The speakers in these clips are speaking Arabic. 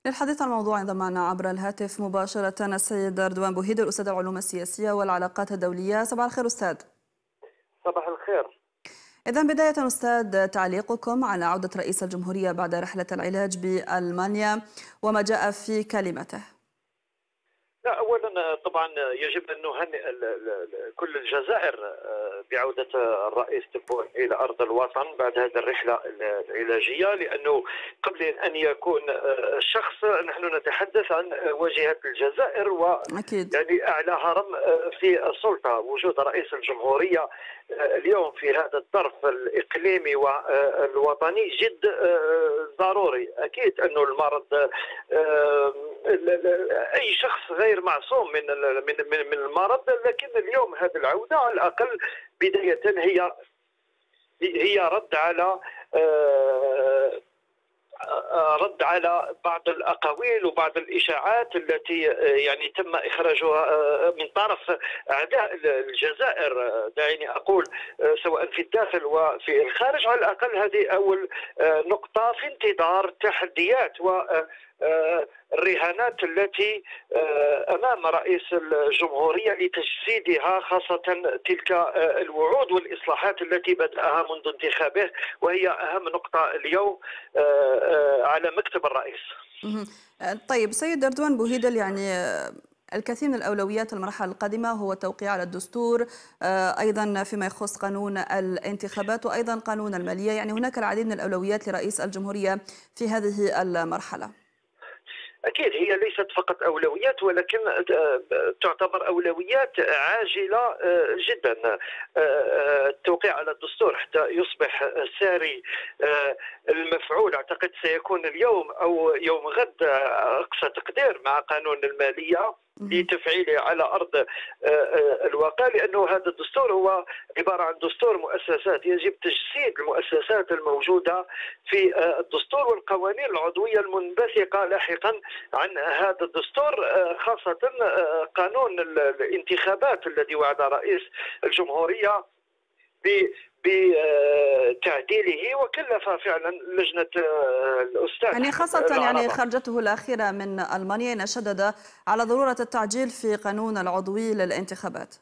للحديث عن الموضوع انضم معنا عبر الهاتف مباشرة السيد رضوان بوهيدر أستاذ العلوم السياسية والعلاقات الدولية. صباح الخير أستاذ. صباح الخير. إذا بداية أستاذ، تعليقكم على عودة رئيس الجمهورية بعد رحلة العلاج بألمانيا وما جاء في كلمته؟ لا، اولا طبعا يجب ان نهنئ كل الجزائر بعوده الرئيس تبون الى ارض الوطن بعد هذه الرحله العلاجيه، لانه قبل ان يكون الشخص نحن نتحدث عن واجهه الجزائر أكيد. يعني اعلى هرم في السلطه. وجود رئيس الجمهوريه اليوم في هذا الظرف الاقليمي والوطني جد ضروري. اكيد انه المرض اي شخص غير معصوم من المرض، لكن اليوم هذه العوده على الاقل بدايه هي رد على بعض الاقاويل وبعض الاشاعات التي يعني تم اخراجها من طرف اعداء الجزائر. دعيني اقول سواء في الداخل وفي الخارج. على الاقل هذه اول نقطه في انتظار تحديات الرهانات التي امام رئيس الجمهوريه لتجسيدها، خاصه تلك الوعود والاصلاحات التي بداها منذ انتخابه، وهي اهم نقطه اليوم على مكتب الرئيس. طيب سيد رضوان بوهيدل، يعني الكثير من الأولويات المرحلة القادمة هو التوقيع على الدستور، أيضا فيما يخص قانون الانتخابات وأيضا قانون المالية، يعني هناك العديد من الأولويات لرئيس الجمهورية في هذه المرحلة. أكيد هي ليست فقط أولويات، ولكن تعتبر أولويات عاجلة جدا. التوقيع على الدستور حتى يصبح ساري المفعول أعتقد سيكون اليوم أو يوم غد أقصى تقدير، مع قانون المالية لتفعيله على أرض الواقع، لأنه هذا الدستور هو عبارة عن دستور مؤسسات. يجب تجسيد المؤسسات الموجودة في الدستور والقوانين العضوية المنبثقة لاحقا عن هذا الدستور، خاصة قانون الانتخابات الذي وعد رئيس الجمهورية بتعديله، وكلف فعلا لجنة الأستاذ يعني خاصة يعني خرجته الأخيرة من ألمانيا شدد على ضرورة التعجيل في قانون العضوي للانتخابات.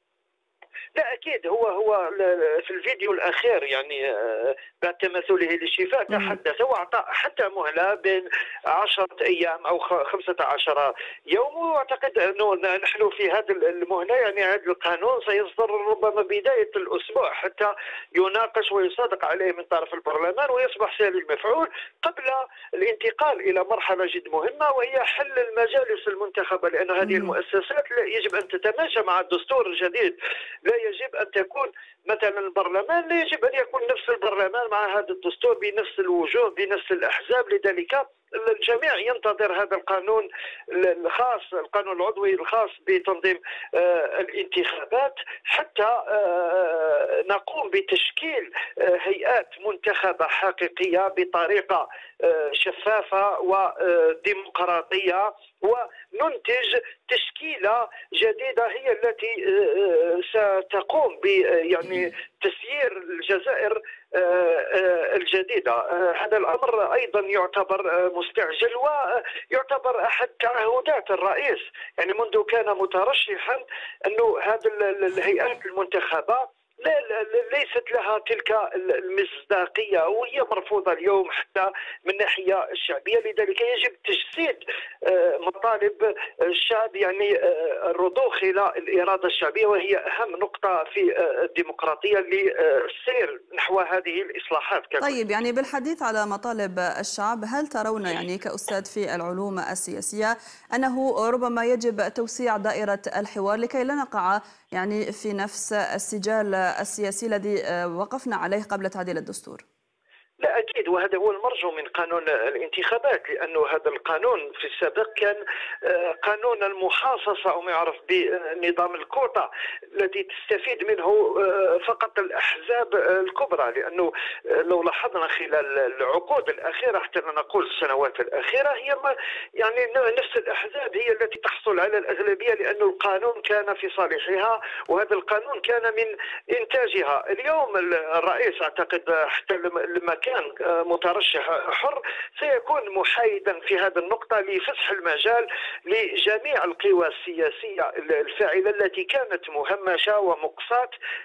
لا أكيد هو في الفيديو الأخير يعني بعد تماثله للشفاء تحدث وأعطى حتى مهلة بين 10 أيام أو 15 يوم، وأعتقد أنه نحن في هذه المهلة يعني هذا القانون سيصدر ربما بداية الأسبوع حتى يناقش ويصادق عليه من طرف البرلمان ويصبح ساري المفعول قبل الانتقال إلى مرحلة جد مهمة، وهي حل المجالس المنتخبة، لأن هذه المؤسسات يجب أن تتماشى مع الدستور الجديد. لا يجب أن تكون مثلا البرلمان، لا يجب أن يكون نفس البرلمان مع هذا الدستور بنفس الوجوه بنفس الأحزاب. لذلك الجميع ينتظر هذا القانون الخاص، القانون العضوي الخاص بتنظيم الانتخابات، حتى نقوم بتشكيل هيئات منتخبة حقيقية بطريقة شفافة وديمقراطية، وننتج تشكيلة جديدة هي التي ستقوم ب يعني تسيير الجزائر الجديدة. هذا الأمر أيضا يعتبر مستعجل ويعتبر أحد تعهدات الرئيس، يعني منذ كان مترشحا أنه هذه الهيئات المنتخبة ليست لها تلك المصداقية، وهي مرفوضة اليوم حتى من الناحية الشعبية. لذلك يجب تجسيد مطالب الشعب، يعني الرضوخ إلى الإرادة الشعبية، وهي أهم نقطة في الديمقراطية للسير نحو هذه الإصلاحات ككل. طيب، يعني بالحديث على مطالب الشعب، هل ترون يعني كأستاذ في العلوم السياسية أنه ربما يجب توسيع دائرة الحوار لكي لا نقع يعني في نفس السجال السياسي الذي وقفنا عليه قبل تعديل الدستور؟ لا أكيد، وهذا هو المرجو من قانون الانتخابات، لأنه هذا القانون في السابق كان قانون المحاصصة أو ما يعرف بنظام الكوطة الذي تستفيد منه فقط الأحزاب الكبرى، لأنه لو لاحظنا خلال العقود الأخيرة حتى لا نقول السنوات الأخيرة هي يعني نفس الأحزاب هي التي تحصل على الأغلبية، لأن القانون كان في صالحها وهذا القانون كان من إنتاجها. اليوم الرئيس أعتقد حتى لما كان كان مترشح حر سيكون محايدا في هذه النقطة لفتح المجال لجميع القوى السياسية الفاعلة التي كانت مهمشة ومقصاة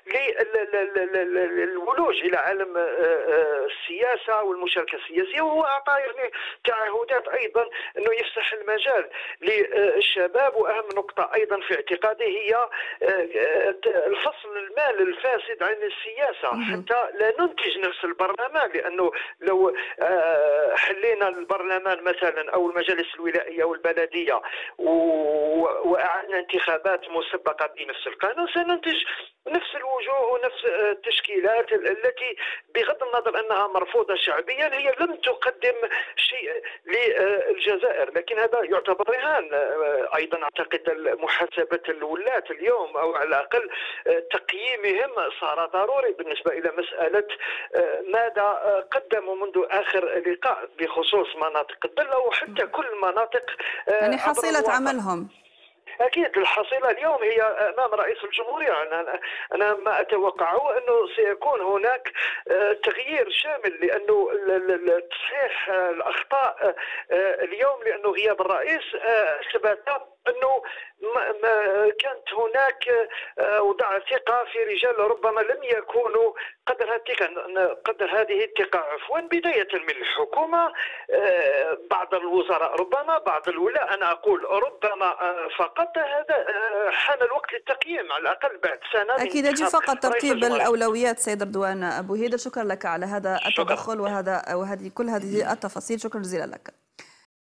للولوج إلى عالم السياسة والمشاركة السياسية. وهو أعطى يعني تعهدات أيضا أنه يفتح المجال للشباب. وأهم نقطة أيضا في اعتقادي هي الفصل المال الفاسد عن السياسة حتى لا ننتج نفس البرلمان، لأنه لو حلينا البرلمان مثلا أو المجالس الولائية والبلدية وأعدنا انتخابات مسبقة بنفس القانون سننتج نفس الوجوه ونفس التشكيلات التي بغض النظر أنها مرفوضة شعبيا هي لم تقدم شيء للجزائر. لكن هذا يعتبر رهان. أيضا أعتقد محاسبة الولاة اليوم أو على الأقل تقييمهم صار ضروري بالنسبة إلى مسألة ماذا قدموا منذ آخر لقاء بخصوص مناطق الضلة وحتى كل مناطق يعني حصيلة عملهم. أكيد الحصيلة اليوم هي أمام رئيس الجمهورية. أنا ما أتوقعه أنه سيكون هناك تغيير شامل، لأنه تصحيح الأخطاء اليوم لأنه غياب الرئيس أثبت أنه ما كانت هناك وضع ثقة في رجال ربما لم يكونوا قدر هذه الثقة عفوا بداية من الحكومة، بعض الوزراء ربما بعض الولاء. أنا أقول ربما فقط هذا حان الوقت للتقييم على الأقل بعد سنة. أكيد يجب فقط ترتيب الأولويات. سيد رضوان بوهيدة، شكرا لك على هذا التدخل وهذه كل هذه التفاصيل. شكرا جزيلا لك.